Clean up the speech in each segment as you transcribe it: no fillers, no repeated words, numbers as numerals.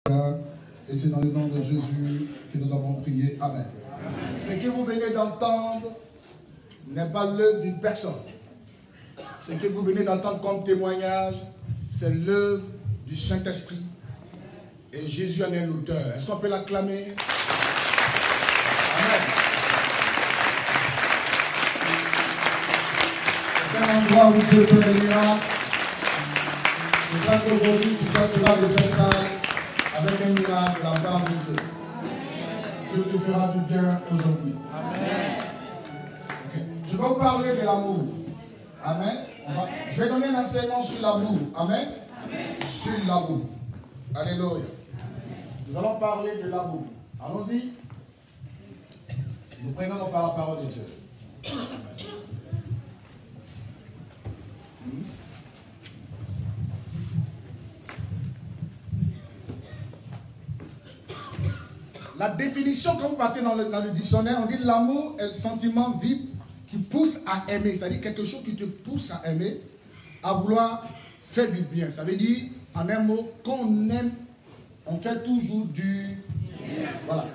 Et c'est dans le nom de Jésus que nous avons prié. Amen. Ce que vous venez d'entendre n'est pas l'œuvre d'une personne. Ce que vous venez d'entendre comme témoignage, c'est l'œuvre du Saint-Esprit. Et Jésus en est l'auteur. Est-ce qu'on peut l'acclamer? Amen. C'est un endroit où Dieu peut venir. C'est ça qu'aujourd'hui, tu sortiras de cette salle avec un miracle de la part de Dieu. Dieu te fera du bien aujourd'hui. Amen. Okay. Je vais vous parler de l'amour. Amen. Je vais donner un enseignement sur l'amour. Amen. Amen. Sur l'amour. Alléluia. Nous allons parler de l'amour. Allons-y. Nous prenons par la parole de Dieu. Amen. La définition, quand vous partez dans le dictionnaire, on dit l'amour est le sentiment vif qui pousse à aimer. C'est-à-dire quelque chose qui te pousse à aimer, à vouloir faire du bien. Ça veut dire, en un mot, quand on aime, on fait toujours du bien. Voilà.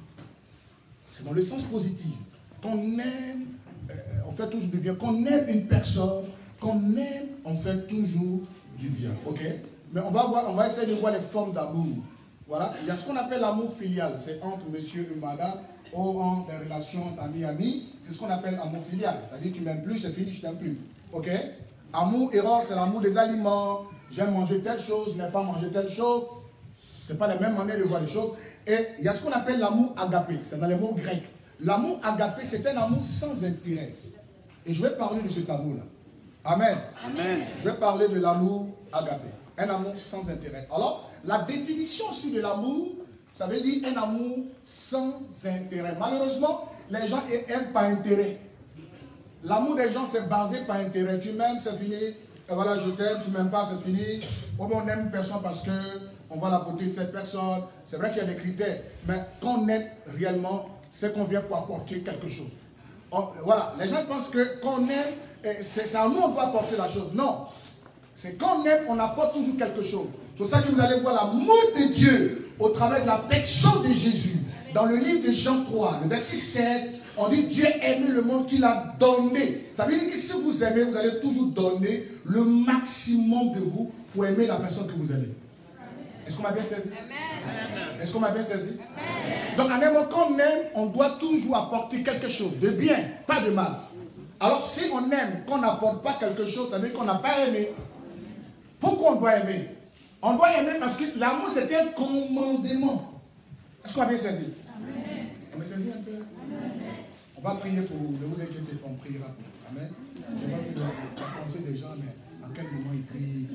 C'est dans le sens positif. Quand on aime, on fait toujours du bien. Quand on aime une personne, quand on aime, on fait toujours du bien. Ok? Mais on va essayer de voir les formes d'amour. Voilà, il y a ce qu'on appelle l'amour filial, c'est entre monsieur et madame, ou entre des relations d'amis-amis, c'est ce qu'on appelle amour filial. C'est-à-dire tu m'aimes plus, c'est fini, je t'aime plus. Ok? Amour erreur, c'est l'amour des aliments, j'aime manger telle chose, je n'aime pas manger telle chose. Ce n'est pas la même manière de voir les choses. Et il y a ce qu'on appelle l'amour agapé, c'est dans les mots grecs. L'amour agapé, c'est un amour sans intérêt. Et je vais parler de cet amour-là. Amen. Amen. Je vais parler de l'amour agapé, un amour sans intérêt. Alors, la définition aussi de l'amour, ça veut dire un amour sans intérêt. Malheureusement, les gens n'aiment pas intérêt. L'amour des gens, c'est basé par intérêt. Tu m'aimes, c'est fini. Et voilà, je t'aime. Tu m'aimes pas, c'est fini. Ou bien on aime une personne parce qu'on voit la beauté de cette personne. C'est vrai qu'il y a des critères. Mais quand on aime réellement, c'est qu'on vient pour apporter quelque chose. Voilà, les gens pensent que quand on aime, c'est à nous on doit apporter la chose. Non. C'est quand on aime, on apporte toujours quelque chose. C'est pour ça que vous allez voir l'amour de Dieu au travers de la personne de Jésus. Dans le livre de Jean 3, le verset 7, on dit Dieu aimait le monde qu'il a donné. Ça veut dire que si vous aimez, vous allez toujours donner le maximum de vous pour aimer la personne que vous aimez. Est-ce qu'on m'a bien saisi? Est-ce qu'on m'a bien saisi? Donc, en un mot, quand on aime, on doit toujours apporter quelque chose de bien, pas de mal. Alors, si on aime, qu'on n'apporte pas quelque chose, ça veut dire qu'on n'a pas aimé. Pourquoi on doit aimer? On doit aimer parce que l'amour, c'est un commandement. Est-ce qu'on a bien saisi? Amen. On a saisi un peu? Amen. On va prier pour vous. Ne vous inquiétez pas, on priera pour vous. Amen. Je vois que la pensée des gens, mais à quel moment ils prient?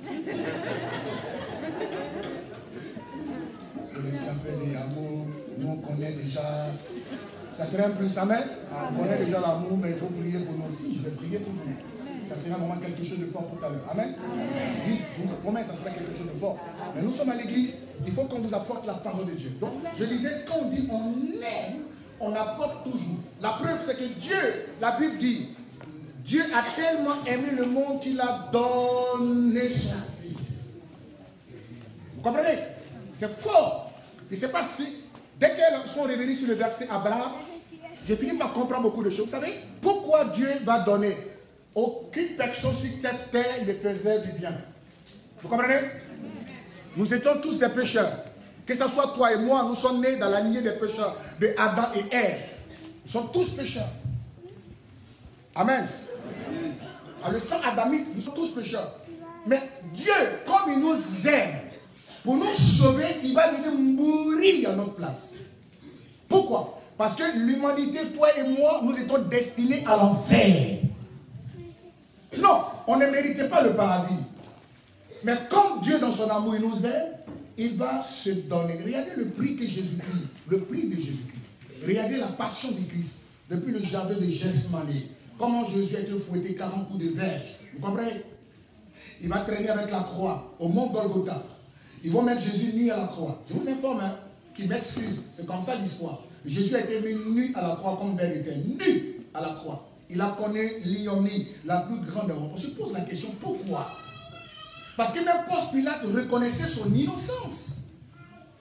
Pour les faire des amours, nous on connaît déjà. Ça serait un plus, amen. On connaît déjà l'amour, mais il faut prier pour nous aussi. Je vais prier pour vous. Ça sera vraiment quelque chose de fort tout à l'heure. Amen. Oui, je vous promets, ça sera quelque chose de fort. Mais nous sommes à l'église, il faut qu'on vous apporte la parole de Dieu. Donc, je disais, quand on dit on aime, on apporte toujours. La preuve, c'est que Dieu, la Bible dit, Dieu a tellement aimé le monde qu'il a donné son Fils. Vous comprenez? C'est fort. Je ne sais pas si, dès qu'elles sont revenues sur le verset Abraham, j'ai fini par comprendre beaucoup de choses. Vous savez, pourquoi Dieu va donner? Aucune personne sur cette terre ne faisait du bien. Vous comprenez? Nous étions tous des pécheurs. Que ce soit toi et moi, nous sommes nés dans la lignée des pécheurs de Adam et Ève. Nous sommes tous pécheurs. Amen. À le sang adamique, nous sommes tous pécheurs. Mais Dieu, comme il nous aime, pour nous sauver, il va venir mourir à notre place. Pourquoi? Parce que l'humanité, toi et moi, nous étions destinés à l'enfer. Non, on ne méritait pas le paradis. Mais comme Dieu, dans son amour, il nous aime, il va se donner. Regardez le prix que Jésus-Christ, le prix de Jésus-Christ. Regardez la passion du Christ, depuis le jardin de Gethsémani. Comment Jésus a été fouetté 40 coups de verge. Vous comprenez? Il va traîner avec la croix au mont Golgotha. Ils vont mettre Jésus nu à la croix. Je vous informe, hein, qu'il m'excuse. C'est comme ça l'histoire. Jésus a été mis nu à la croix comme Père était. Nu à la croix. Il a connu l'ignominie, la plus grande honte. On se pose la question, pourquoi? Parce que même Ponce Pilate reconnaissait son innocence.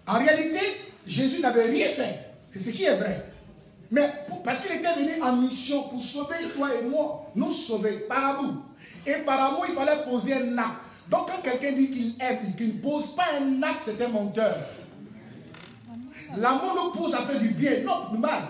En réalité, Jésus n'avait rien fait. C'est ce qui est vrai. Mais parce qu'il était venu en mission pour sauver toi et moi, nous sauver par amour. Et par amour, il fallait poser un acte. Donc quand quelqu'un dit qu'il aime, qu'il ne pose pas un acte, c'est un menteur. L'amour nous pousse à faire du bien, non du mal.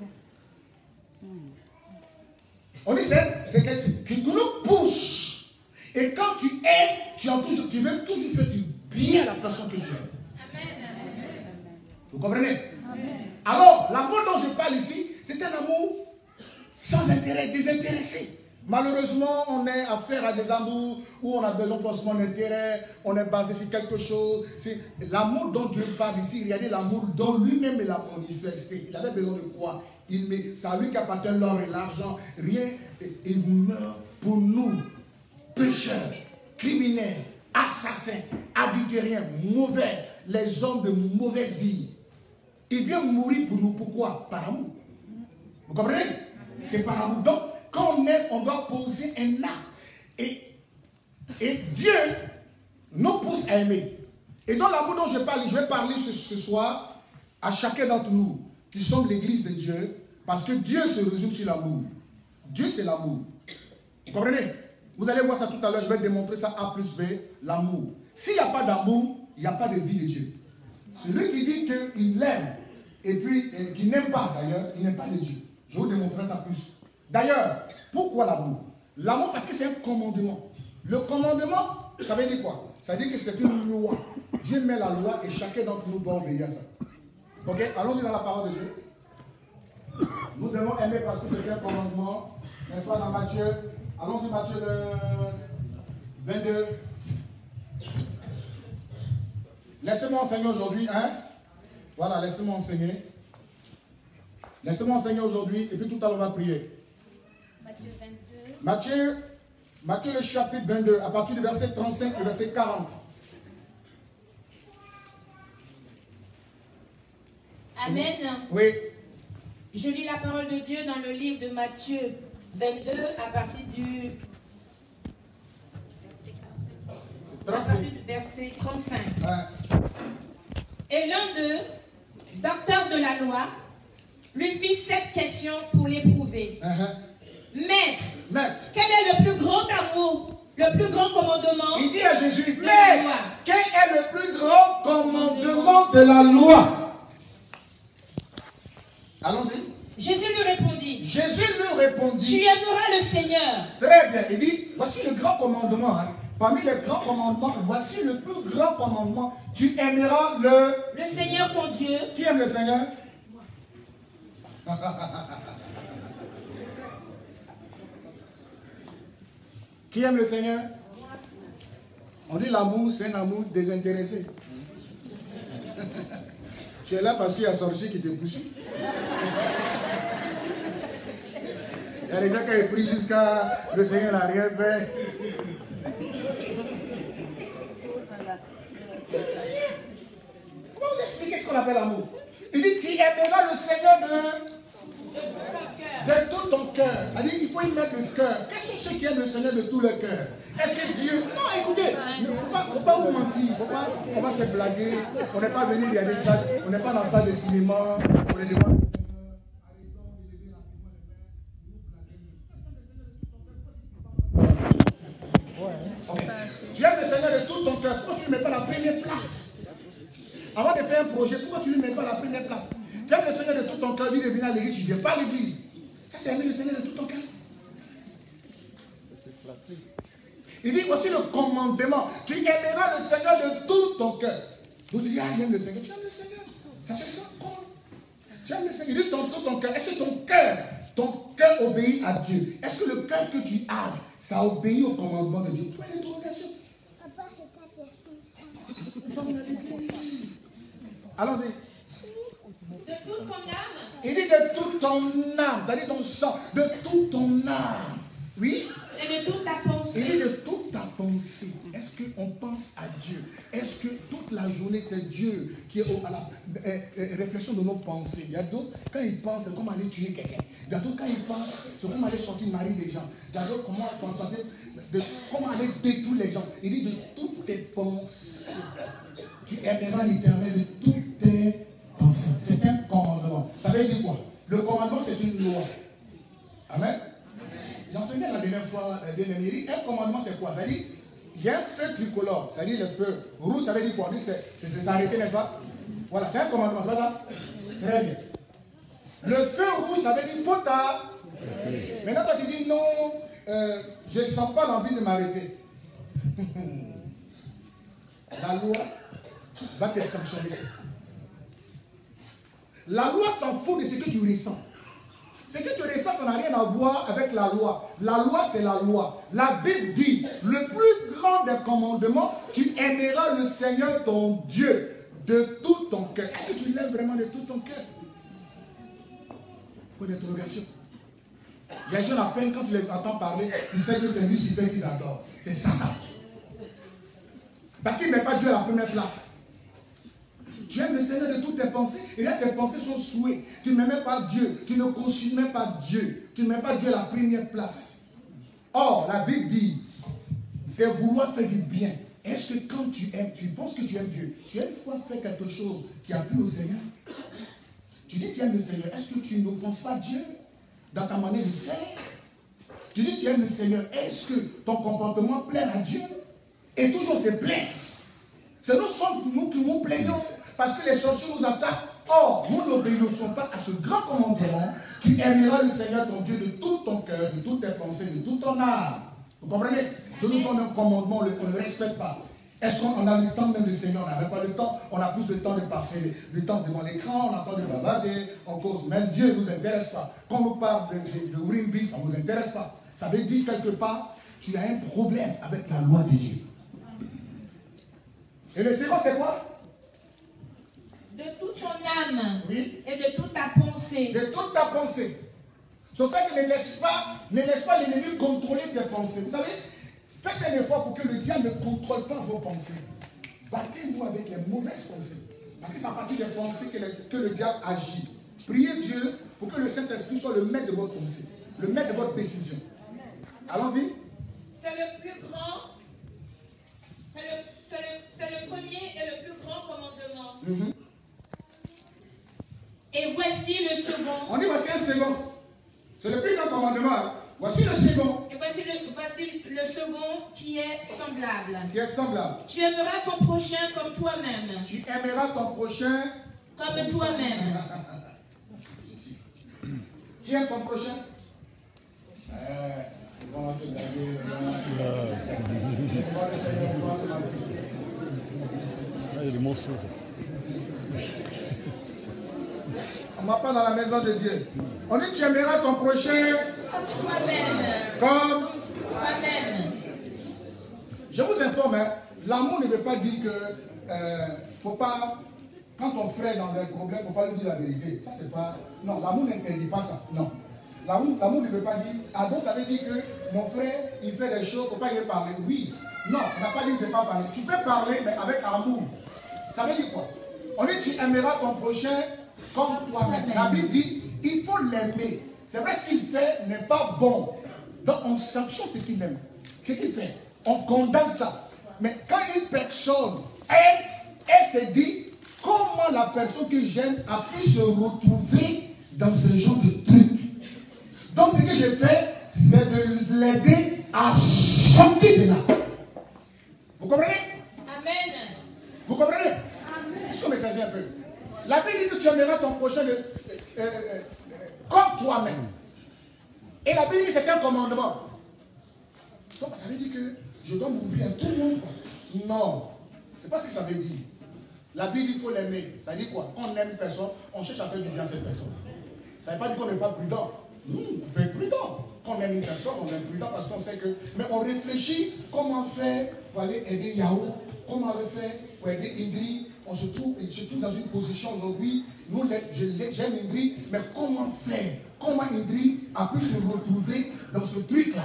On dit c'est quelque qui nous pousse. Et quand tu aimes, tu veux toujours faire du bien à la personne que tu aimes. Vous comprenez? Alors, l'amour dont je parle ici, c'est un amour sans intérêt, désintéressé. Malheureusement, on est affaire à des amours où on a besoin forcément d'intérêt, on est basé sur quelque chose. C'est l'amour dont Dieu parle ici, regardez l'amour dont lui-même il a manifesté. Il avait besoin de quoi? C'est à lui qu'appartient l'or et l'argent. Rien, il meurt pour nous, pécheurs, criminels, assassins, adultériens, mauvais, les hommes de mauvaise vie. Il vient mourir pour nous. Pourquoi? Par amour. Vous comprenez? C'est par amour. Donc, quand on aime, on doit poser un acte. Et Dieu nous pousse à aimer. Et dans l'amour dont je parle, je vais parler ce soir à chacun d'entre nous qui sommes l'église de Dieu, parce que Dieu se résume sur l'amour. Dieu, c'est l'amour. Vous comprenez? Vous allez voir ça tout à l'heure, je vais démontrer ça A plus B, l'amour. S'il n'y a pas d'amour, il n'y a pas de vie de Dieu. Celui qui dit qu'il l'aime, et puis qu'il n'aime pas d'ailleurs, il n'aime pas de Dieu. Je vais vous démontrer ça plus. D'ailleurs, pourquoi l'amour? L'amour parce que c'est un commandement. Le commandement, ça veut dire quoi? Ça veut dire que c'est une loi. Dieu met la loi et chacun d'entre nous doit obéir à ça. Ok? Allons-y dans la parole de Dieu. Nous devons aimer parce que c'est un commandement. N'est-ce pas dans Matthieu? Allons-y Matthieu 22. Laissez-moi enseigner aujourd'hui, hein? Voilà, laissez-moi enseigner. Laissez-moi enseigner aujourd'hui, et puis tout à l'heure on va prier. Matthieu 22. Matthieu le chapitre 22, à partir du verset 35 et verset 40. Amen. Oui. Je lis la parole de Dieu dans le livre de Matthieu 22, à partir du verset 35. Et l'un d'eux, docteur de la loi, lui fit cette question pour l'éprouver. Maître, quel est le plus grand amour, le plus grand commandement? Il dit à Jésus, mais quel est le plus grand commandement de la loi? Allons-y. Jésus lui répondit. Tu aimeras le Seigneur. Très bien. Il dit, voici le grand commandement. Hein. Parmi les grands commandements, voici le plus grand commandement. Tu aimeras le Seigneur ton Dieu. Qui aime le Seigneur? Qui aime le Seigneur? On dit l'amour, c'est un amour désintéressé. Tu es là parce qu'il y a un sorcier qui te pousse. Il y a des gens qui ont pris jusqu'à le Seigneur n'a rien fait. Comment vous expliquez ce qu'on appelle l'amour? Il dit, tu aimeras le Seigneur de tout ton cœur. C'est-à-dire qu'il faut y mettre le cœur. Quels sont ceux qui aiment le Seigneur de tout le cœur? Est-ce que Dieu... Non, écoutez, il ne faut pas vous mentir. Il ne faut pas commencer à blaguer. On n'est pas venu regarder ça. On n'est pas dans la salle de cinéma. On est devant le Seigneur. Tu aimes le Seigneur de tout ton cœur. Pourquoi tu ne lui mets pas la première place? Avant de faire un projet, pourquoi tu ne lui mets pas la première place? Tu aimes le Seigneur de tout ton cœur, lui de venir à l'église, tu ne viens pas à l'église. Ça, c'est aimer le Seigneur de tout ton cœur. Il dit, voici le commandement. Tu aimeras le Seigneur de tout ton cœur. Donc tu dis, ah, il aime le Seigneur. Tu aimes le Seigneur. Ça se sent comment? Tu aimes le Seigneur. Il dit, tout ton cœur. Est-ce que ton cœur obéit à Dieu? Est-ce que le cœur que tu as, ça obéit au commandement de Dieu? Point d'interrogation. Allons-y. De toute ton âme. Il dit de toute ton âme, c'est-à-dire ton sang, de toute ton âme. Oui? Et de toute ta pensée. Il dit de toute ta pensée. Est-ce qu'on pense à Dieu? Est-ce que toute la journée, c'est Dieu qui est à la réflexion de nos pensées? Il y a d'autres, quand ils pensent, c'est comme aller tuer quelqu'un. Il y a d'autres, quand ils pensent, c'est comme aller sortir mari des gens. Il y a d'autres, comment aller détruire les gens. Il dit de toutes tes pensées. Tu aimeras l'Éternel de toute commandement, c'est une loi. Amen. J'enseignais la dernière fois, un commandement, c'est quoi? Ça dit, il y a un feu tricolore, ça dit le feu rouge, ça veut dire quoi? C'est de s'arrêter, n'est-ce pas? Voilà, c'est un commandement, c'est pas ça? Très bien. Le feu rouge, ça veut dire faut t'arrêter. Maintenant, quand tu dis non, je ne sens pas l'envie de m'arrêter. La loi va te sanctionner. La loi s'en fout de ce que tu ressens. Ce que tu ressens, ça n'a rien à voir avec la loi. La loi, c'est la loi. La Bible dit, le plus grand des commandements, tu aimeras le Seigneur ton Dieu de tout ton cœur. Est-ce que tu l'aimes vraiment de tout ton cœur? Point d'interrogation. Les gens, à peine quand tu les entends parler, tu sais que c'est Lucifer qu'ils adorent. C'est Satan. Parce qu'il ne met pas Dieu à la première place. Tu aimes le Seigneur de toutes tes pensées. Et là, tes pensées sont souhaitées. Tu ne mets pas Dieu. Tu ne consommes pas Dieu. Tu ne mets pas Dieu à la première place. Or, la Bible dit, c'est vouloir faire du bien. Est-ce que quand tu aimes, tu penses que tu aimes Dieu, tu as une fois fait quelque chose qui a plu au Seigneur? Tu dis tu aimes le Seigneur. Est-ce que tu n'offenses pas Dieu dans ta manière de faire? Tu dis tu aimes le Seigneur. Est-ce que ton comportement plaît à Dieu? Et toujours c'est plaît. C'est nous qui nous plaignons. Parce que les sorciers nous attaquent. Or, nous n'obéissons pas à ce grand commandement. Tu aimeras le Seigneur ton Dieu de tout ton cœur, de toutes tes pensées, de toute ton âme. Vous comprenez? Dieu nous donne un commandement, on ne le respecte pas. Est-ce qu'on a le temps même de Seigneur? On n'avait pas le temps. On a plus de temps de passer le temps devant l'écran, on a pas de bavarder, on cause. Même Dieu ne nous intéresse pas. Quand on parle de Wimby, ça ne nous intéresse pas. Ça veut dire quelque part, tu as un problème avec la loi de Dieu. Et le second, c'est quoi? De toute ton âme, oui, et de toute ta pensée. De toute ta pensée. C'est ça que ne laisse pas l'ennemi contrôler tes pensées. Vous savez, faites un effort pour que le diable ne contrôle pas vos pensées. Battez-vous avec les mauvaises pensées. Parce que c'est à partir des pensées que le diable agit. Priez Dieu pour que le Saint-Esprit soit le maître de votre pensée, le maître de votre décision. Allons-y. C'est le plus grand, c'est le premier et le plus grand commandement. Et voici le second. On dit voici un second. C'est le plus grand commandement. Voici le second. Et voici le second qui est semblable. Qui est semblable. Tu aimeras ton prochain comme toi-même. Tu aimeras ton prochain comme toi-même. Qui aime son prochain? Il est monstre. On ne va pas dans la maison de Dieu. On dit tu aimeras ton prochain comme toi-même. Comme toi-même. Je vous informe, hein, l'amour ne veut pas dire que faut pas, quand ton frère est dans un problème, il ne faut pas lui dire la vérité. Ça c'est pas. Non, l'amour n'interdit pas ça. Non. L'amour ne veut pas dire. Ah donc ça veut dire que mon frère, il fait des choses, il ne faut pas y parler. Oui. Non, on n'a pas dit de ne pas parler. Tu peux parler, mais avec amour. Ça veut dire quoi? On dit tu aimeras ton prochain comme toi-même. La Bible dit, il faut l'aimer. C'est vrai, ce qu'il fait n'est pas bon. Donc on sanctionne ce qu'il aime. Ce qu'il fait. On condamne ça. Mais quand une personne, elle se dit, comment la personne que j'aime a pu se retrouver dans ce genre de truc. Donc ce que je fais, c'est de l'aider à sortir de là. Vous comprenez? Amen. Vous comprenez? Amen. Est-ce que vous me saisissez un peu? La Bible dit que tu aimeras ton prochain comme toi-même. Et la Bible dit que c'est un commandement. Donc ça veut dire que je dois m'ouvrir à tout le monde. Non. C'est pas ce que ça veut dire. La Bible dit qu'il faut l'aimer. Ça dit quoi? Quand on aime une personne, on cherche à faire du bien à cette personne. Ça ne veut pas dire qu'on n'est pas prudent. On peut être prudent. Quand on aime une personne, on est prudent parce qu'on sait que... Mais on réfléchit comment faire pour aller aider Yahoo, comment faire pour aider Indri. On se trouve dans une position aujourd'hui, nous, j'aime Indri, mais comment faire? Comment Indri a pu se retrouver dans ce truc-là?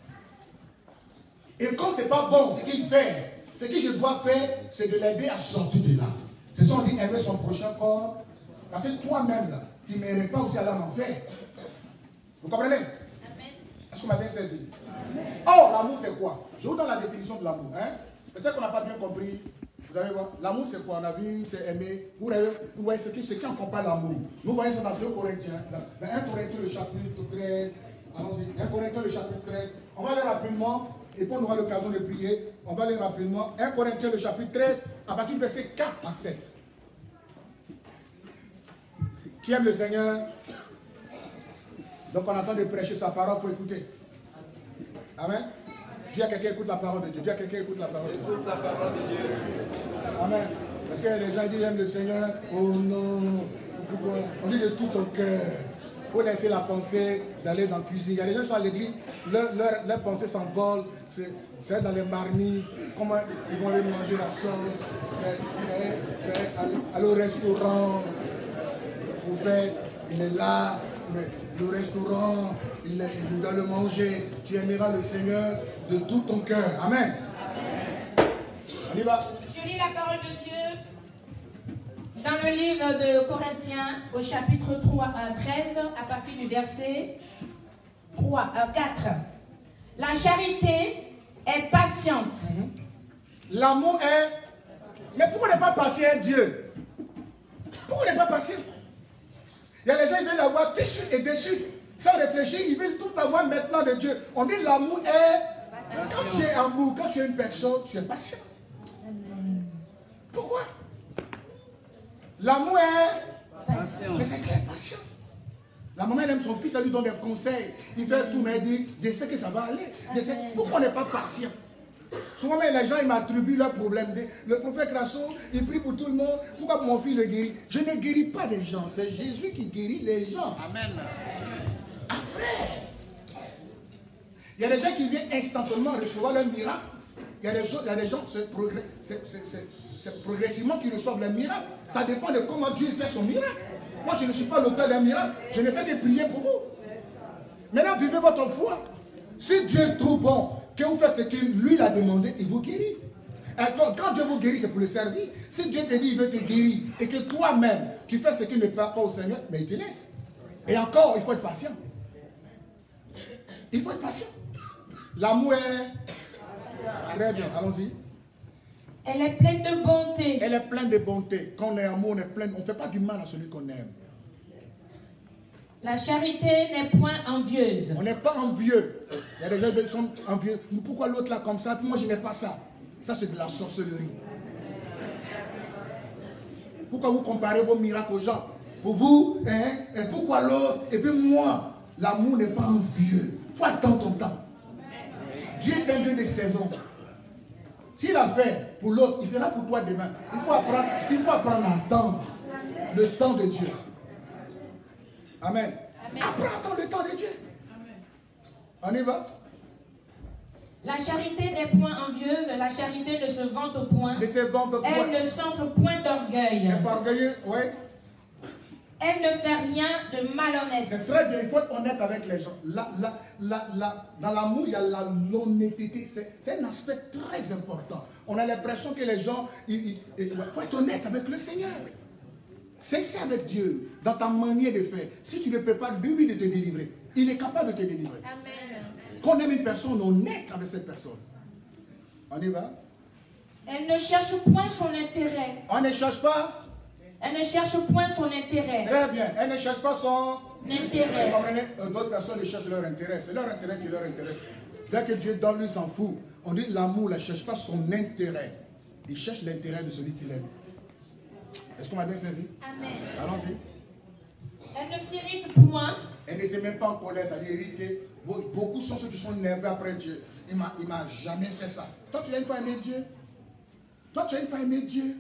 Et comme ce n'est pas bon, ce qu'il fait, ce que je dois faire, c'est de l'aider à sortir de là. C'est ça, on dit aimer son prochain corps. Parce que toi-même, là, tu ne mérites pas aussi aller en enfer. Vous comprenez? Est-ce qu'on m'a bien saisi? Or, l'amour, c'est quoi? Je vous donne la définition de l'amour. Hein? Peut-être qu'on n'a pas bien compris Vous allez voir, l'amour c'est quoi? On a vu, c'est aimer. Vous voyez ce qui accompagne l'amour. Nous voyons ça dans 2 Corinthiens. Dans 1 Corinthiens le chapitre 13. Allons-y, 1 Corinthiens le chapitre 13. On va aller rapidement, et puis on aura l'occasion de prier. On va aller rapidement. 1 Corinthiens le chapitre 13, à partir du verset 4 à 7. Qui aime le Seigneur? Donc on attend de prêcher sa parole, il faut écouter. Amen. Dis à quelqu'un écoute la parole de Dieu. Dis à quelqu'un écoute la parole de Dieu. Écoute la parole de Dieu. Amen. Parce que les gens disent j'aime le Seigneur. Oh non. Pourquoi? On dit de tout ton cœur. Il faut laisser la pensée d'aller dans la cuisine. Il y a des gens qui sont à l'église, leur pensée s'envole. C'est dans les marmites. Comment ils vont aller manger la sauce. C'est aller au restaurant. Vous faites, il est là. Mais le restaurant, il doit le manger. Tu aimeras le Seigneur de tout ton cœur. Amen. Amen. On y va. Je lis la parole de Dieu dans le livre de Corinthiens au chapitre 13 à partir du verset 4. La charité est patiente. L'amour est... Mais pourquoi n'est pas patient Dieu? Pourquoi n'est pas patient? Il y a des gens qui veulent l'avoir déçu et déçu. Sans réfléchir, ils veulent tout avoir maintenant de Dieu. On dit l'amour est... Quand tu es amour, quand tu es une personne, tu es patient. Pourquoi? L'amour est... Patient. Mais c'est clair, patient. La maman elle aime son fils, elle lui donne des conseils. Il fait tout, mais elle dit, je sais que ça va aller. Je sais. Pourquoi on n'est pas patient? Souvent, les gens, ils m'attribuent leurs problèmes. Le prophète Crasso, il prie pour tout le monde. Pourquoi mon fils le guérit? Je ne guéris pas les gens. C'est Jésus qui guérit les gens. Amen. Après, il y a des gens qui viennent instantanément recevoir leur miracle. Il y a des gens, c'est progressivement qu'ils reçoivent leur miracle. Ça dépend de comment Dieu fait son miracle. Moi, je ne suis pas l'auteur d'un miracle. Je ne fais que prier pour vous. Maintenant, vivez votre foi. Si Dieu est trop bon, que vous faites ce que lui l'a demandé, il vous guérit. Quand Dieu vous guérit, c'est pour le servir. Si Dieu te dit il veut te guérir et que toi-même, tu fais ce qui ne plaît pas au Seigneur, mais il te laisse. Et encore, il faut être patient. Il faut être patient. L'amour est... Très bien, allons-y. Elle est pleine de bonté. Elle est pleine de bonté. Quand on est amour, on est plein. On ne fait pas du mal à celui qu'on aime. La charité n'est point envieuse. On n'est pas envieux. Il y a des gens qui sont envieux. Pourquoi l'autre là comme ça? Puis moi je n'ai pas ça. Ça c'est de la sorcellerie. Pourquoi vous comparez vos miracles aux gens? Pour vous, et pourquoi l'autre? Et puis moi, l'amour n'est pas envieux. Il faut attendre ton temps. Dieu est un Dieu des saisons. S'il a fait pour l'autre, il fera pour toi demain. Il faut apprendre à attendre le temps de Dieu. Amen. Amen. Apprends le temps de Dieu. Amen. On y va. La charité n'est point envieuse, la charité ne se vante point. Elle ne s'enfle point d'orgueil. Elle n'est pas orgueilleuse, oui. Elle ne fait rien de malhonnête. C'est très bien, il faut être honnête avec les gens. Dans l'amour, il y a l'honnêteté. C'est un aspect très important. On a l'impression que les gens, il faut être honnête avec le Seigneur. Sincère avec Dieu, dans ta manière de faire. Si tu ne peux pas, lui de te délivrer. Il est capable de te délivrer. Amen. Qu'on aime une personne, on est avec cette personne. On y va. Elle ne cherche point son intérêt. On ne cherche pas. Elle ne cherche point son intérêt. Très bien. Elle ne cherche pas son intérêt. D'autres personnes cherchent leur intérêt. C'est leur intérêt qui leur intéresse. Dès que Dieu donne, lui s'en fout. On dit l'amour ne cherche pas son intérêt. Il cherche l'intérêt de celui qu'il aime. Est-ce qu'on m'a bien saisi? Amen. Allons-y. Elle ne s'irrite point. Elle ne s'est même pas en colère, ça dit irriter. Beaucoup sont ceux qui sont nerveux après Dieu. Il ne m'a jamais fait ça. Toi, tu as une fois aimé Dieu. Toi, tu as une fois aimé Dieu.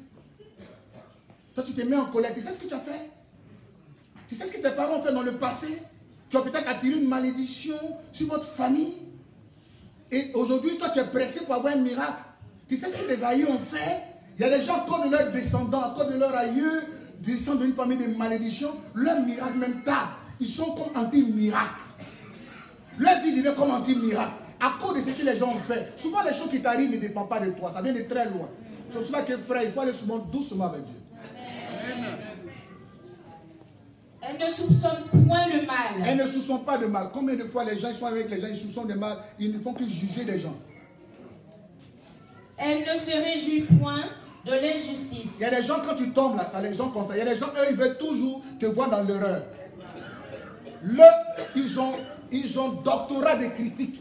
Toi, tu te mets en colère. Tu sais ce que tu as fait? Tu sais ce que tes parents ont fait dans le passé? Tu as peut-être attiré une malédiction sur votre famille. Et aujourd'hui, toi, tu es pressé pour avoir un miracle. Tu sais ce que les aïeux ont fait? Il y a des gens, à cause de leurs descendants, à cause de leurs aïeux, descendent d'une famille de malédiction, leur miracle même tard. Ils sont comme anti-miracle. Leur vie devient comme anti-miracle. À cause de ce que les gens ont fait. Souvent, les choses qui t'arrivent ne dépendent pas de toi. Ça vient de très loin. C'est pour cela que, frère, il faut aller souvent doucement avec Dieu. Amen. Elle ne soupçonne point le mal. Elle ne soupçonne pas de mal. Combien de fois les gens ils sont avec les gens, ils soupçonnent le mal. Ils ne font que juger les gens. Elle ne se réjouit point de l'injustice. Il y a des gens, quand tu tombes là, ça les gens content. Il y a des gens, eux, ils veulent toujours te voir dans l'erreur. Ils ont doctorat de critique.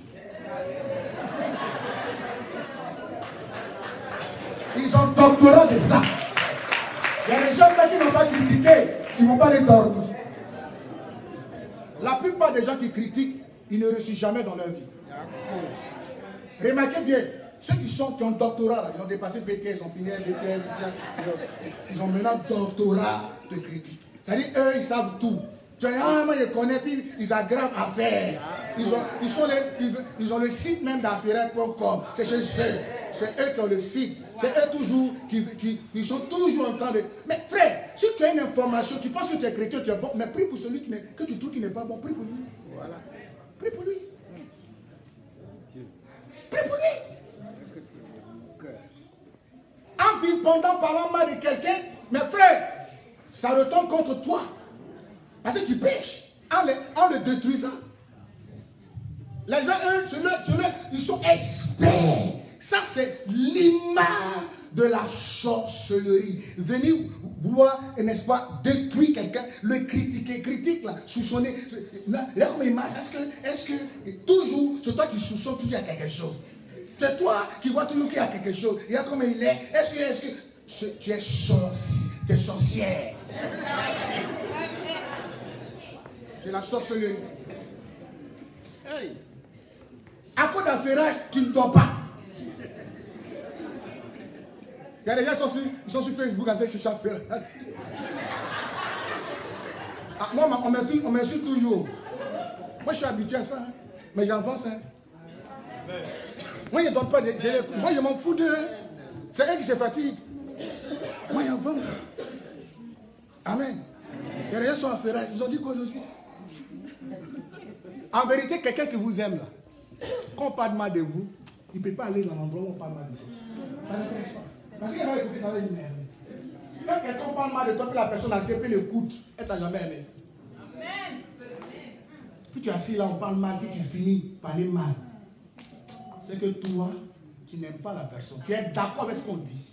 Ils ont doctorat de ça. Il y a des gens qui n'ont pas critiqué, ils ne vont pas les dormir. La plupart des gens qui critiquent, ils ne réussissent jamais dans leur vie. Remarquez bien, ceux qui ont doctorat, là, ils ont dépassé BTS, ils ont fini BTS, ils ont maintenant doctorat de critique. C'est-à-dire, eux, ils savent tout. Tu vois, ah, moi je connais, puis ils aggravent à faire. Ils ont le site même d'affaires.com. C'est eux qui ont le site. C'est eux toujours qui sont toujours en train de... Mais frère, si tu as une information, tu penses que tu es chrétien, tu es bon, mais prie pour celui que tu trouves qui n'est pas bon, prie pour lui. Voilà. Prie pour lui. Prie pour lui. En vilipendant, parlant mal de quelqu'un, mais frère, ça retombe contre toi. Parce que tu pêches en le détruisant. Les gens, eux, ils sont experts. Ça, c'est l'image de la sorcellerie. Venir vouloir, n'est-ce pas, détruire quelqu'un, le critiquer, critique là, soupçonner. Là, comme image, est-ce que toujours, c'est toi qui soupçonnes toujours qu'il y a quelque chose. C'est toi qui vois toujours qu'il y a quelque chose. Il y a comme il est. Est-ce que tu es sorcière. C'est la sorcellerie. Hey. À cause d'affairage, tu ne dors pas. Il y a des gens qui sont sur Facebook en train de chercher affairage. Ah, moi, on m'insulte toujours. Moi, je suis habitué à ça. Hein. Mais j'avance. Hein. Moi, je ne donne pas de... Moi, je m'en fous d'eux. C'est eux qui se fatiguent. Moi, j'avance. Amen. Il y a des gens qui sont affairage. Ils ont dit quoi aujourd'hui? En vérité, quelqu'un qui vous aime, là, quand on parle mal de vous, il ne peut pas aller dans l'endroit où on parle mal de vous. Ça n'intéresse pas. Parce qu'il va écouter, ça va énerver. Quand quelqu'un parle mal de toi, puis la personne a CP l'écoute, elle t'a jamais aimé. Amen. Puis tu es assis là, on parle mal, puis tu finis par parler mal. C'est que toi, tu n'aimes pas la personne. Tu es d'accord avec ce qu'on dit.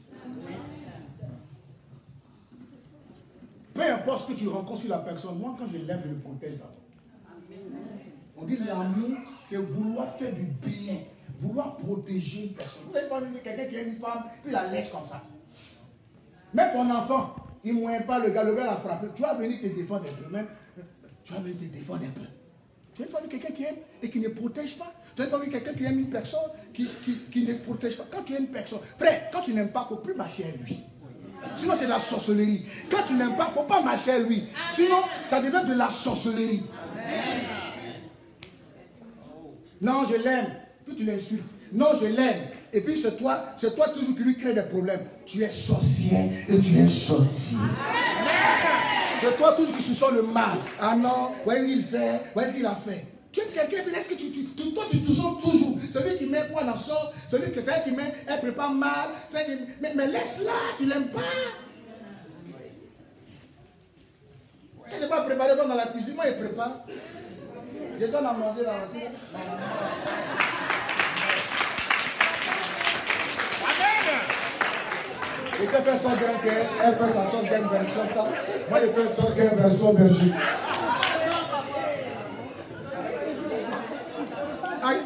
Peu importe ce que tu rencontres sur la personne, moi quand je l'aime, je le protège d'abord. On dit l'amour, c'est vouloir faire du bien, vouloir protéger une personne. Vous n'avez pas vu quelqu'un qui aime une femme, puis la laisse comme ça. Même ton enfant, il ne moine pas le gars l'a frappé. Tu vas venir te défendre un peu, même. Tu vas venir te défendre un peu. Tu as une fois vu quelqu'un qui aime et qui ne protège pas. Tu as une fois vu quelqu'un qui aime une personne qui ne protège pas. Quand tu aimes une personne, frère, quand tu n'aimes pas, il ne faut plus marcher à lui. Sinon, c'est de la sorcellerie. Quand tu n'aimes pas, il ne faut pas marcher à lui. Sinon, ça devient de la sorcellerie. Amen. Non, je l'aime. Puis tu l'insultes. Non, je l'aime. Et puis c'est toi toujours qui lui crée des problèmes. Tu es sorcière et tu es sorcier. C'est toi toujours qui soupçonne le mal. Ah non, voyez ce qu'il fait, voyez ce qu'il a fait. Tu aimes quelqu'un, puis est-ce que toi tu soupçonnes toujours. Celui qui met quoi dans la sauce, celui que c'est elle qui met, elle prépare mal. Mais laisse-la, tu l'aimes pas. Si je n'ai pas préparé dans la cuisine, moi je prépare. Je donne à manger dans la cuisine. Je sais faire son grain qu'elle, elle fait sa sauce gaine version temps. Moi je fais sauce gaine version berger. Aïe.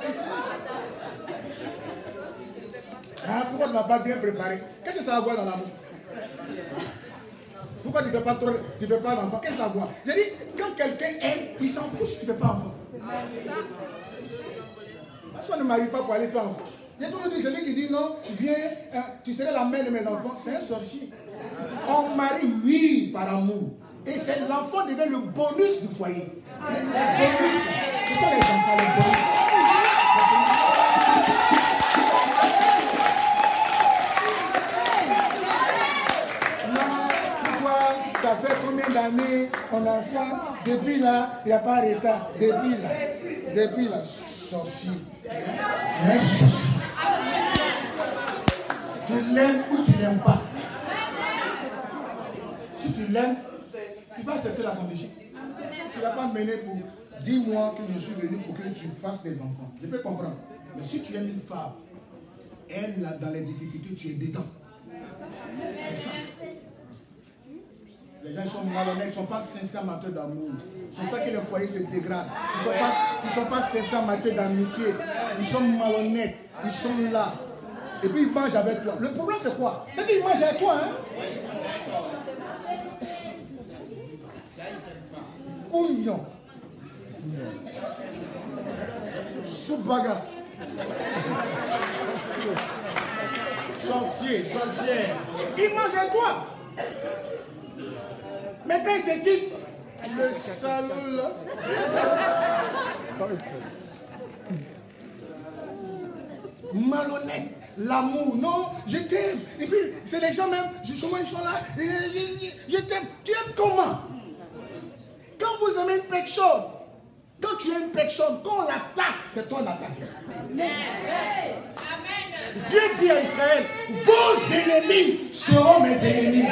Ah, pourquoi tu ne m'as pas bien préparé? Qu'est-ce que ça va voir dans l'amour? Pourquoi tu ne fais pas d'enfant? Qu'est-ce que ça va? J'ai dit, quand quelqu'un aime, il s'en fout si tu ne fais pas enfant. Parce qu'on ne marie pas pour aller faire enfant. Il y a toujours celui qui dit non, viens, tu serais la mère de mes enfants. C'est un sorcier. On marie, oui, par amour. Et c'est l'enfant devient le bonus du foyer. Le bonus, ce sont les enfants, le bonus. Ça fait combien d'années on a ça? Depuis là, il n'y a pas de retard. Depuis là, sorcier. Tu es sorcier. Tu l'aimes ou tu ne l'aimes pas. Si tu l'aimes, tu vas accepter la condition. Tu ne l'as pas mené pour 10 mois que je suis venu pour que tu fasses des enfants. Je peux comprendre. Mais si tu aimes une femme, elle, là, dans les difficultés, tu es dedans. C'est ça. Les gens sont malhonnêtes, ils ne sont pas sincères en matière d'amour. C'est pour ça que les foyers se dégradent. Ils ne sont pas sincères en matière d'amitié. Ils sont malhonnêtes. Ils sont là. Et puis ils mangent avec toi. Le problème c'est quoi? C'est qu'ils mangent avec toi. Hein? Oignon. Soubaga. Sorcière. Ils mangent avec toi. Mais quand il te quitte, le salaud là. Malhonnête, l'amour, non, je t'aime. Et puis, c'est les gens même, justement, ils sont là, je t'aime. Tu aimes comment? Quand vous aimez une personne, quand tu aimes une personne, quand on l'attaque, c'est toi l'attaque. Dieu dit à Israël, vos ennemis seront mes ennemis.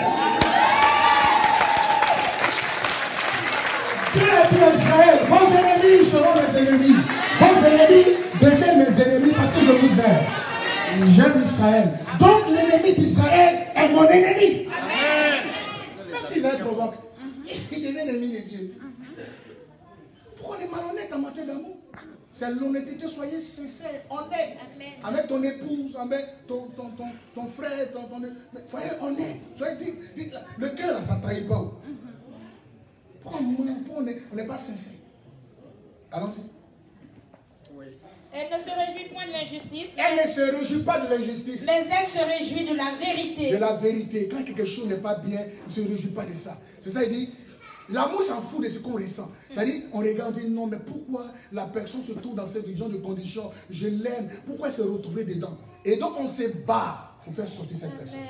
Dieu a dit à Israël, vos ennemis seront mes ennemis. Vos ennemis deviennent mes ennemis parce que je vous aime. J'aime Israël. Donc l'ennemi d'Israël est mon ennemi. Amen. Même si Israël provoque, il devient l'ennemi de Dieu. Pourquoi on est malhonnête en matière d'amour? C'est l'honnêteté, soyez sincères, honnêtes. Avec ton épouse, avec ton frère, soyez honnête. Le cœur, ça ne trahit pas. Pourquoi on n'est pas sincère? Allons-y. Elle ne se réjouit point de l'injustice. Elle ne se réjouit pas de l'injustice. Mais elle se réjouit de la vérité. De la vérité. Quand quelque chose n'est pas bien, elle ne se réjouit pas de ça. C'est ça, il dit, l'amour s'en fout de ce qu'on ressent. C'est-à-dire, on regarde et dit, non, mais pourquoi la personne se trouve dans ce genre de conditions? Je l'aime. Pourquoi elle se retrouve dedans? Et donc, on se bat pour faire sortir cette personne.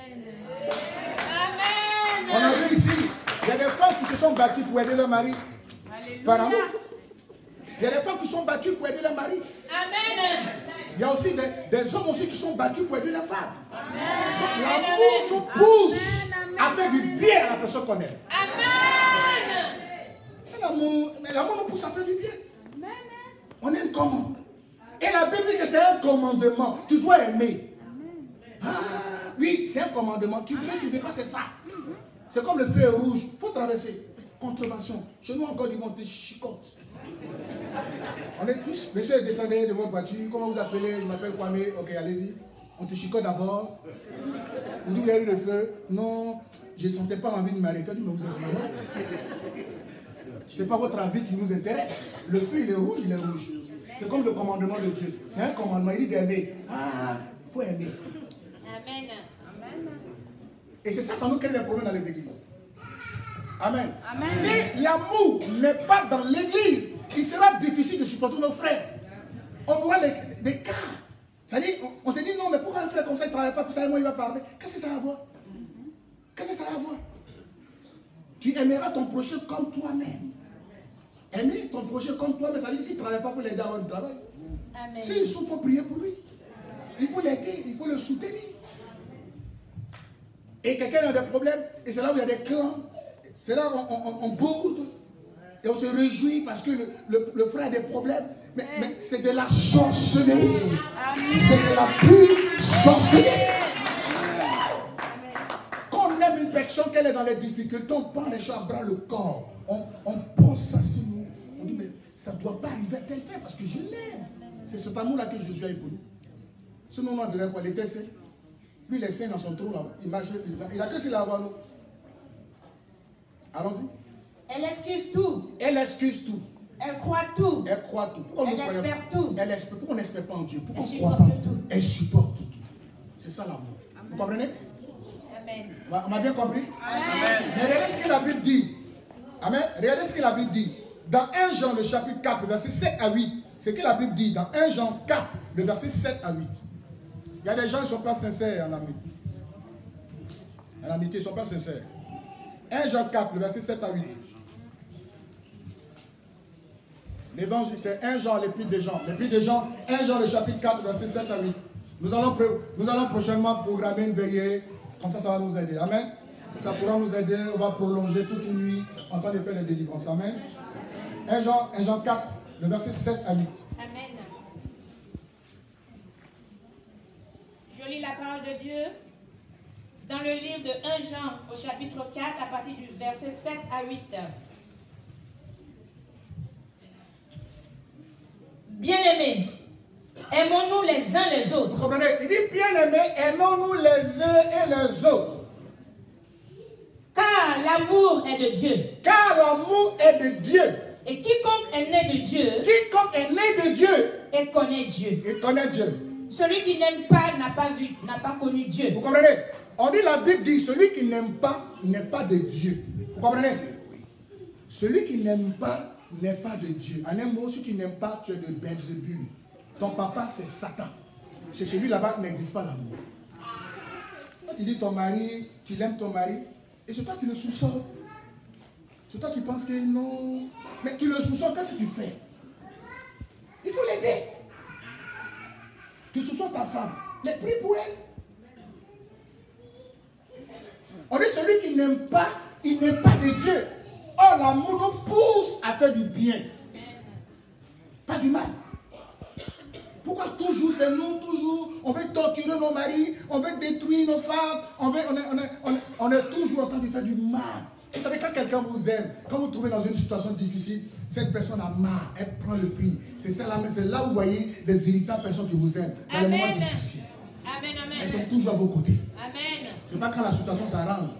Amen. On a vu ici, il y a des femmes qui se sont battues pour aider leur mari. Alléluia. Par amour. Il y a des femmes qui sont battues pour aider leur mari. Amen. Il y a aussi des hommes aussi qui sont battus pour aider la femme. Donc l'amour nous pousse à faire du bien à la personne qu'on aime. Amen. Mais l'amour nous pousse à faire du bien. On aime comment? Et la Bible dit que c'est un commandement. Tu dois aimer. Ah oui, c'est un commandement. Tu veux pas, c'est ça. C'est comme le feu rouge. Il faut traverser. Contrevention. Chez nous encore, ils vont te chicoter. On est tous, monsieur, descendez de votre voiture. Comment vous appelez? Je m'appelle Kwame. Ok, allez-y. On te chicote d'abord. Vous dites, vous avez eu le feu? Non, je ne sentais pas envie de m'arrêter. Mais vous êtes malade. Ce n'est pas votre avis qui nous intéresse. Le feu, il est rouge, il est rouge. C'est comme le commandement de Dieu. C'est un commandement. Il dit d'aimer. Ah, il faut aimer. Amen. Et c'est ça, ça nous crée des problèmes dans les églises. Amen. Amen. Si l'amour n'est pas dans l'église, il sera difficile de supporter nos frères. On aura des cas. C'est-à-dire, on s'est dit non, mais pourquoi un frère comme ça, il ne travaille pas, puis ça, moi, il va parler. Qu'est-ce que ça a à voir? Qu'est-ce que ça a à voir? Tu aimeras ton prochain comme toi-même. Aimer ton prochain comme toi-même, ça veut dire s'il ne travaille pas, il faut l'aider à avoir du travail. S'il souffre, il faut prier pour lui. Il faut l'aider, il faut le soutenir. Et quelqu'un a des problèmes, et c'est là où il y a des clans. C'est là où on boude et on se réjouit parce que le frère a des problèmes. Mais c'est de la sorcellerie. C'est de la pure sorcellerie. Quand on aime une personne, qu'elle est dans les difficultés, on prend les gens à bras le corps. On pense ça sur nous. On dit, mais ça ne doit pas arriver à tel fait parce que je l'aime. C'est cet amour-là que Jésus a eu pour nous. Sinon, on dirait quoi? Il était saint. Lui, il est saint dans son trou là-bas. Il a que s'il a à voir nous. Allons-y. Elle excuse tout. Elle excuse tout. Elle croit tout. Elle croit tout. Pourquoi elle espère tout. Elle espère. Pourquoi on n'espère pas en Dieu? Pourquoi on ne croit pas en tout? Elle supporte tout. C'est ça l'amour. Vous comprenez? Amen. On a bien compris? Amen. Mais regardez ce que la Bible dit. Amen. Regardez ce que la Bible dit. Dans 1 Jean, le chapitre 4, le verset 7 à 8. Ce que la Bible dit dans 1 Jean 4, le verset 7 à 8. Il y a des gens qui ne sont pas sincères en amitié. En amitié, ils ne sont pas sincères. 1 Jean 4, le verset 7 à 8. L'évangile, c'est 1 Jean, l'épître de Jean. L'épître de Jean, 1 Jean, le chapitre 4, verset 7 à 8. Nous allons prochainement programmer une veillée. Comme ça va nous aider. Amen. Ça pourra nous aider. On va prolonger toute une nuit en train de faire les délivrances. Amen. 1 Jean 4, le verset 7 à 8. Amen. Je lis la parole de Dieu. dans le livre de 1 Jean au chapitre 4 à partir du verset 7 à 8. Bien-aimés, aimons-nous les uns les autres. Vous comprenez? Il dit bien-aimés, aimons-nous les uns et les autres. Car l'amour est de Dieu. Car l'amour est de Dieu. Et quiconque est né de Dieu. Quiconque est né de Dieu. Et connaît Dieu. Et connaît Dieu. Celui qui n'aime pas n'a pas vu, n'a pas connu Dieu. Vous comprenez? On dit, la Bible dit, celui qui n'aime pas n'est pas de Dieu. Vous comprenez? Celui qui n'aime pas n'est pas de Dieu. En un mot, si tu n'aimes pas, tu es de Belzébul. Ton papa, c'est Satan. Chez lui, là-bas, il n'existe pas l'amour. Quand tu dis ton mari, tu l'aimes ton mari, et c'est toi qui le sous-sors. C'est toi qui penses que non. Mais tu le sous-sors, qu'est-ce que tu fais? Il faut l'aider. Tu sous-sors ta femme. Mais prie pour elle. On dit celui qui n'aime pas, il n'est pas de Dieu. Or, l'amour nous pousse à faire du bien. Pas du mal. Pourquoi toujours c'est nous, toujours, on veut torturer nos maris, on veut détruire nos femmes, on est toujours en train de faire du mal. Vous savez, quand quelqu'un vous aime, quand vous vous trouvez dans une situation difficile, cette personne a marre, elle prend le prix. C'est là où vous voyez les véritables personnes qui vous aiment, dans les moments difficiles. Amen, amen. Elles sont toujours à vos côtés. Amen. C'est pas quand la situation s'arrange.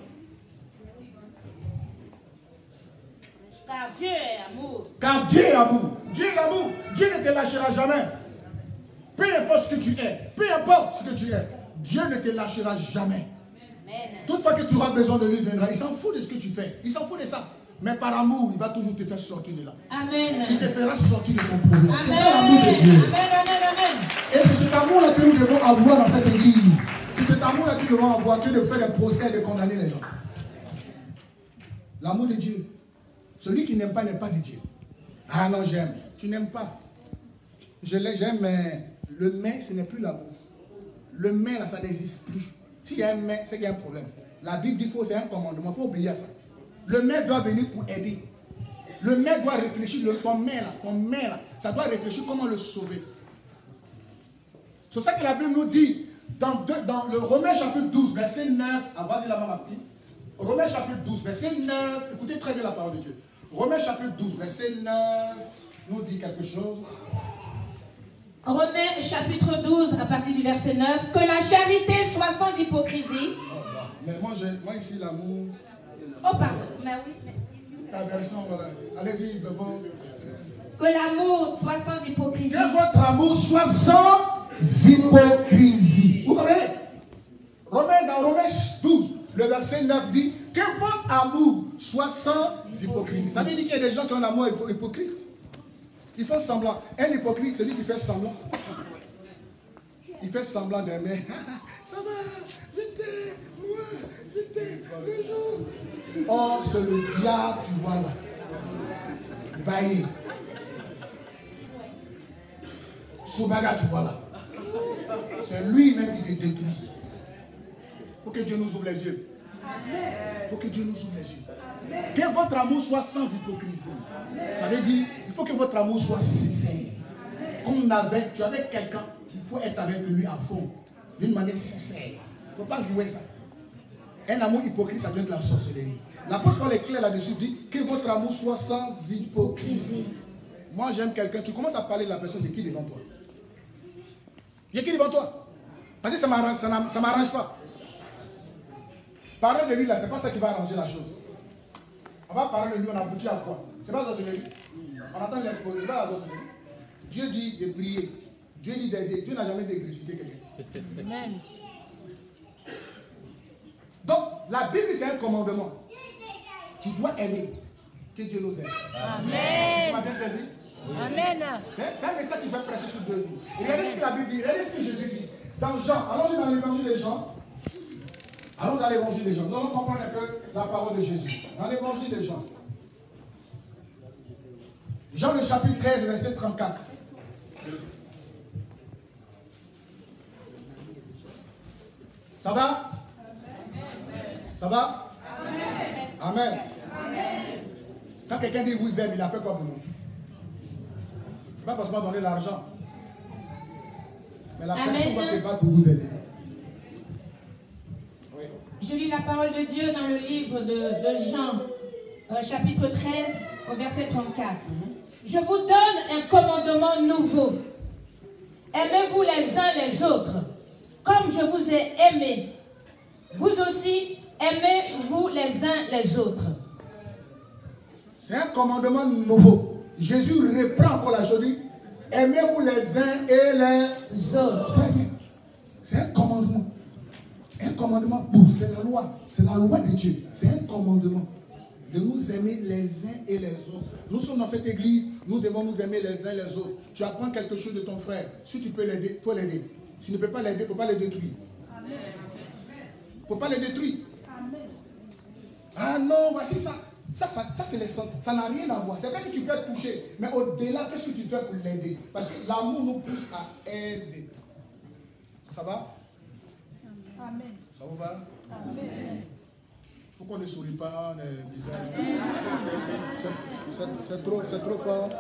Car Dieu est amour. Car Dieu est amour. Dieu est amour. Dieu ne te lâchera jamais. Peu importe ce que tu es, peu importe ce que tu es, Dieu ne te lâchera jamais. Amen. Toutefois que tu auras besoin de lui, il viendra. Il s'en fout de ce que tu fais. Il s'en fout de ça. Mais par amour, il va toujours te faire sortir de là. Amen. Il te fera sortir de ton problème. Amen. C'est ça l'amour de Dieu. Amen, amen, amen. Et c'est cet amour-là que nous devons avoir dans cette église. C'est cet amour-là que nous devons avoir que de faire des procès et de condamner les gens. L'amour de Dieu. Celui qui n'aime pas n'est pas de Dieu. Ah non, j'aime. Tu n'aimes pas. J'aime, mais le mais, ce n'est plus l'amour. Le mais, là, ça n'existe plus. S'il y a un mais, c'est qu'il y a un problème. La Bible dit que c'est un commandement, il faut obéir à ça. Le mais doit venir pour aider. Le mais doit réfléchir, ton mais là, ça doit réfléchir comment le sauver. C'est ça que la Bible nous dit, dans le Romains chapitre 12, verset 9, vas-y là-bas ma fille. Romains chapitre 12, verset 9, écoutez très bien la parole de Dieu. Romains chapitre 12, verset 9, nous dit quelque chose. Romains chapitre 12, à partir du verset 9, que la charité soit sans hypocrisie. Mais moi ici, l'amour. Oh, pardon. Mais oui, mais ici, ta version, voilà. Allez-y, d'abord. Que l'amour soit sans hypocrisie. Que votre amour soit sans hypocrisie. Vous comprenez? Dans Romains 12, le verset 9 dit que votre amour soit sans hypocrisie. Ça veut dire qu'il y a des gens qui ont un amour hypocrite. Ils font semblant. Un hypocrite, c'est lui qui fait semblant. Il fait semblant d'aimer. Ça va, je t'aime, moi, je t'aime, le jour. Or, c'est le diable qui voit là. Baillé. Soubaga, tu vois là. C'est lui-même qui te détruit. Il faut que Dieu nous ouvre les yeux. Il faut que Dieu nous ouvre les yeux. Que votre amour soit sans hypocrisie. Ça veut dire, il faut que votre amour soit sincère. Comme tu es avec quelqu'un, il faut être avec lui à fond. D'une manière sincère. Il ne faut pas jouer ça. Un amour hypocrite, ça doit être la sorcellerie. L'apôtre Paul est clair là-dessus, dit que votre amour soit sans hypocrisie. Moi, j'aime quelqu'un, tu commences à parler de la personne, j'ai qui devant toi? J'ai qui devant toi? Parce que ça ne m'arrange pas. Parler de lui, là, ce n'est pas ça qui va arranger la chose. On va parler de lui, on aboutit à quoi? C'est pas la sorcellerie. On attend l'exposé, c'est pas la sorcellerie. Dieu dit de prier. Dieu dit d'aider. Dieu n'a jamais dit de critiquer quelqu'un. Amen. Donc, la Bible, c'est un commandement. Tu dois aimer. Que Dieu nous aide. Amen. Tu m'as bien saisi? Amen. C'est un message que je vais prêcher sur 2 jours. Regardez ce que la Bible dit. Regardez ce que Jésus dit. Dans Jean, allons-y dans l'évangile de Jean. Allons dans l'évangile de Jean. Nous allons comprendre un peu la parole de Jésus. Dans l'évangile de Jean. Jean le chapitre 13, verset 34. Ça va? Ça va? Amen. Quand quelqu'un dit vous aime, il a fait quoi pour nous? Il ne va pas forcément donner l'argent. Mais la personne va te battre pour vous aider. Oui. Je lis la parole de Dieu dans le livre de Jean, chapitre 13, au verset 34. Je vous donne un commandement nouveau. Aimez-vous les uns les autres, comme je vous ai aimé. Vous aussi, aimez-vous les uns les autres. C'est un commandement nouveau. Jésus reprend encore la chose. Aimez-vous les uns et les autres. Très bien. C'est un commandement. Un commandement pour, c'est la loi. C'est la loi de Dieu. C'est un commandement. De nous aimer les uns et les autres. Nous sommes dans cette église, nous devons nous aimer les uns les autres. Tu apprends quelque chose de ton frère. Si tu peux l'aider, il faut l'aider. Si tu ne peux pas l'aider, il ne faut pas le détruire. Il ne faut pas le détruire. Amen. Ah non, voici ça. Ça c'est les sens. Ça n'a rien à voir. C'est vrai que tu peux être touché. Mais au-delà, qu'est-ce que tu fais pour l'aider? Parce que l'amour nous pousse à aider. Ça va? Amen. Ça vous va? Amen. Pourquoi on ne sourit pas, on est bizarre? C'est trop fort.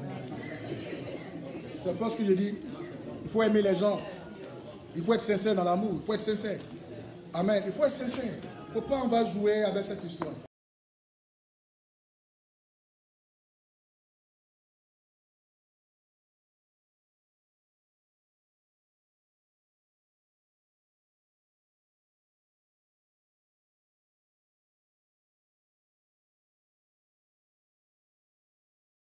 C'est fort ce que je dis. Il faut aimer les gens. Il faut être sincère dans l'amour. Il faut être sincère. Amen. Il faut être sincère. Il ne faut pas on va jouer avec cette histoire.